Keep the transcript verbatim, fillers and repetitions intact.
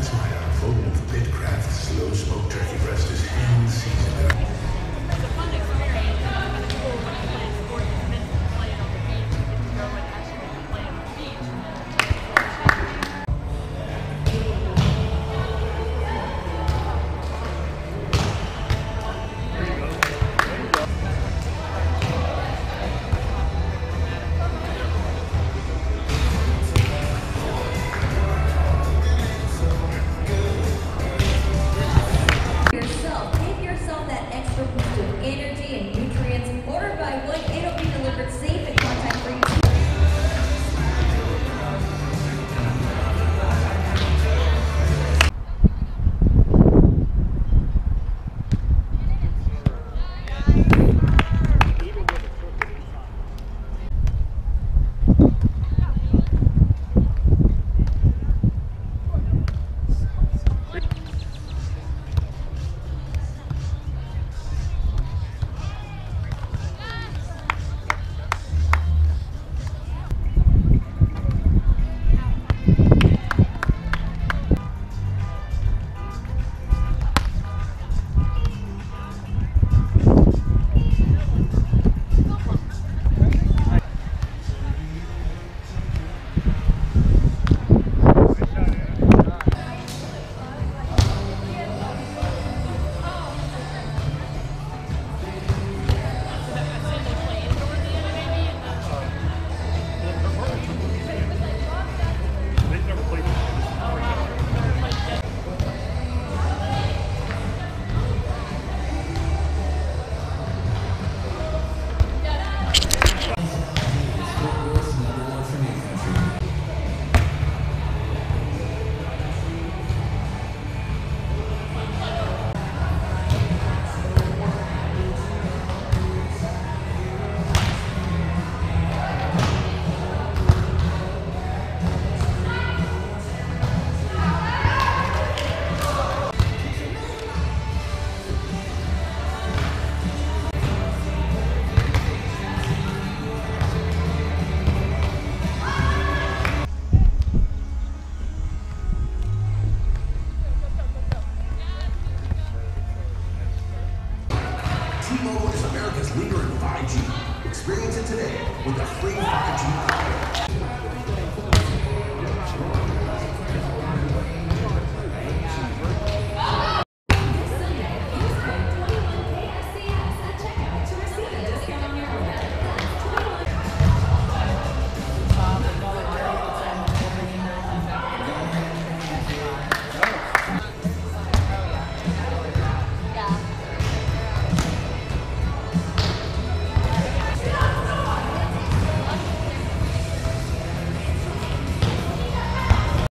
That's why our full Pitcraft slow smoked turkey breast is hand seasoned. It's a fun experience. It's kind of cool when you play sports and then you play it on the beach. You get to go and actually get to play on the beach. Yourself, give yourself that extra boost of energy and nutrients. Ordered by one, it'll be delivered safe and contact free. T-Mobile is America's leader in five G. Experience it today with a free five G